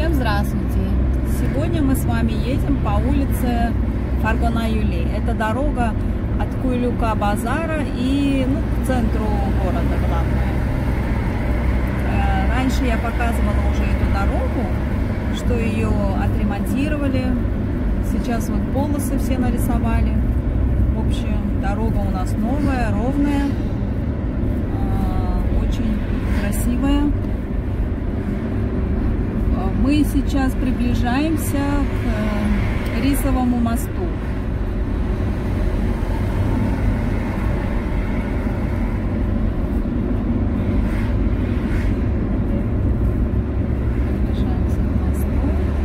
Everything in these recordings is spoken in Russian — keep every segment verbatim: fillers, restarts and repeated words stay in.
Всем здравствуйте! Сегодня мы с вами едем по улице Фаргона-Юли. Это дорога от Куйлюка базара и ну, к центру города, главное. Раньше я показывала уже эту дорогу, что ее отремонтировали. Сейчас вот полосы все нарисовали. В общем, дорога у нас новая, ровная, очень красивая. Мы сейчас приближаемся к Рисовому мосту. Приближаемся к мосту.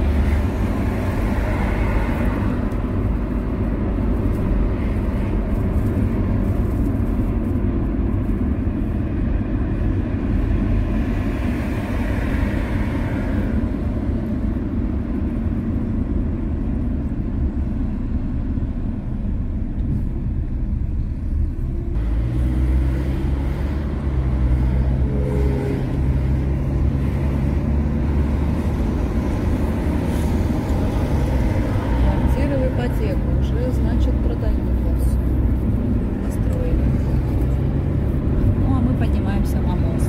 Уже, значит, продают вас. Построили. Ну, а мы поднимаемся на мост.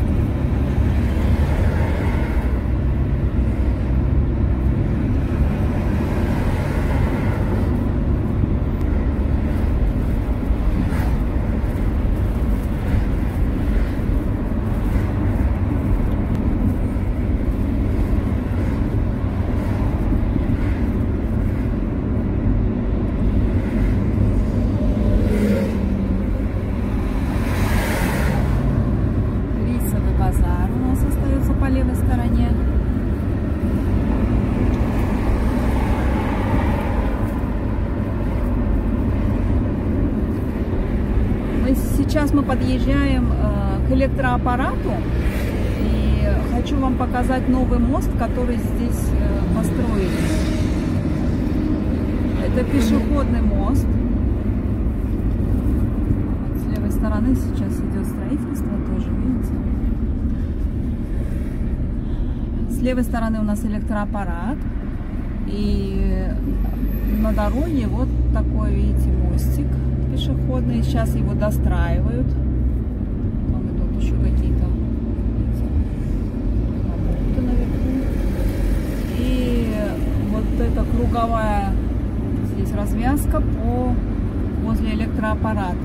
По левой стороне. Мы, сейчас мы подъезжаем э, к электроаппарату, и хочу вам показать новый мост, который здесь э, построили. Это пешеходный мост. Вот с левой стороны сейчас идет строительство, тоже видите. С левой стороны у нас электроаппарат, и на дороге вот такой, видите, мостик пешеходный. Сейчас его достраивают. Там идут еще какие-то работы наверху. И вот эта круговая здесь развязка по возле электроаппарата.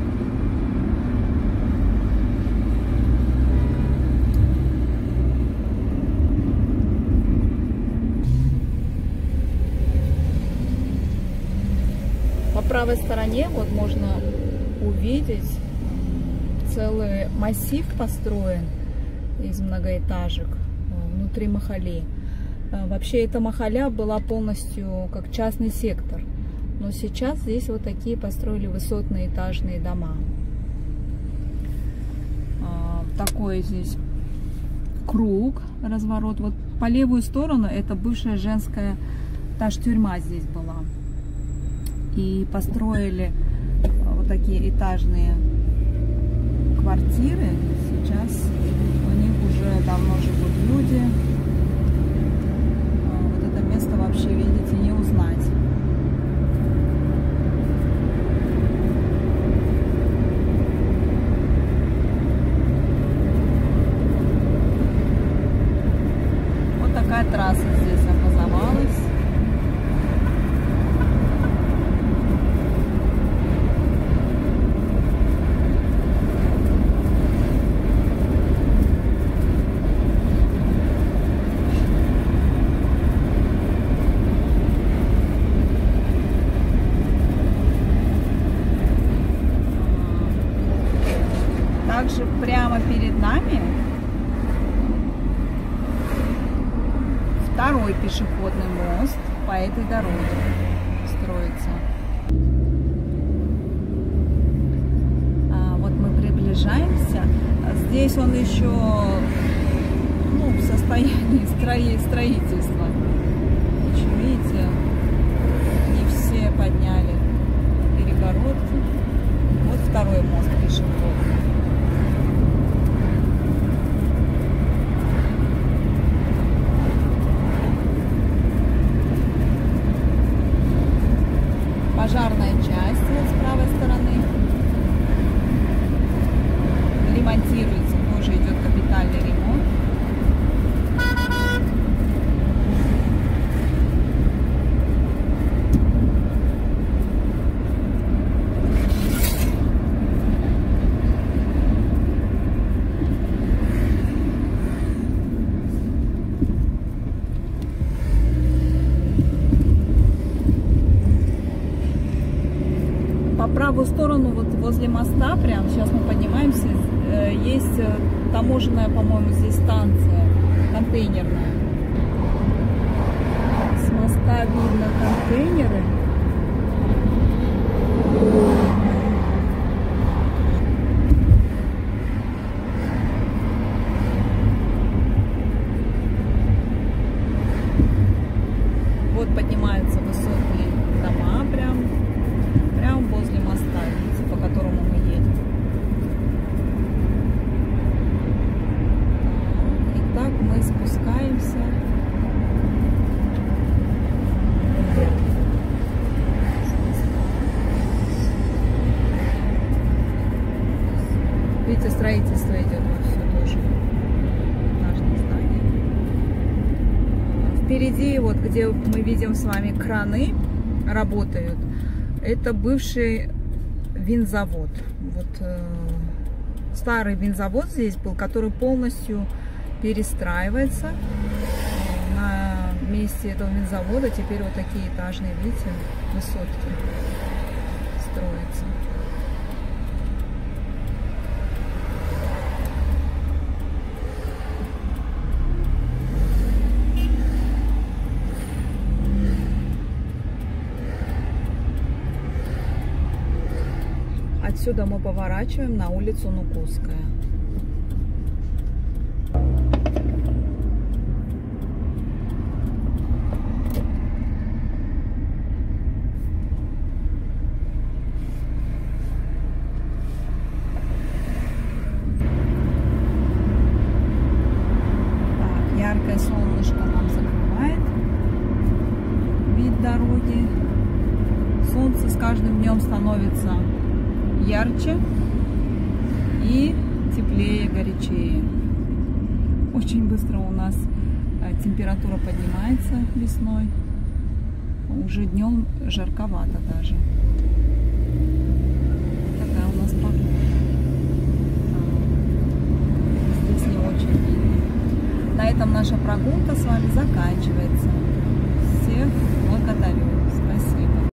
По правой стороне вот можно увидеть целый массив построен из многоэтажек внутри Махали. Вообще эта Махаля была полностью как частный сектор, но сейчас здесь вот такие построили высотные этажные дома. Такой здесь круг, разворот. Вот по левую сторону это бывшая женская тюрьма здесь была. И построили вот такие этажные квартиры. Сейчас у них уже давно живут люди. Вот это место вообще, видите, не узнать. Вот такая трасса здесь образовалась. Также прямо перед нами второй пешеходный мост по этой дороге строится. А вот мы приближаемся. Здесь он еще ну, в состоянии строительства. Еще, видите, не все подняли перегородки. Вот второй мост пешеходный. правую сторону, вот возле моста, прям сейчас мы поднимаемся, есть таможенная, по-моему, здесь станция контейнерная. С моста видно контейнеры. Вот поднимаются высотные дома прям, прям возле моста, видите, по которому мы едем. Итак, мы спускаемся. Видите, строительство идет вот все тоже. Этажное здание. Впереди, вот где мы видим с вами краны работают, это бывший винзавод. Вот э, старый винзавод здесь был, который полностью перестраивается. На месте этого винзавода теперь вот такие этажные, видите, высотки строятся. Отсюда мы поворачиваем на улицу Нукусская. Так, яркое солнышко нам закрывает вид дороги. Солнце с каждым днем становится ярче и теплее, горячее. Очень быстро у нас температура поднимается весной. Уже днем жарковато даже. Такая у нас погода. Здесь не очень видно. На этом наша прогулка с вами заканчивается.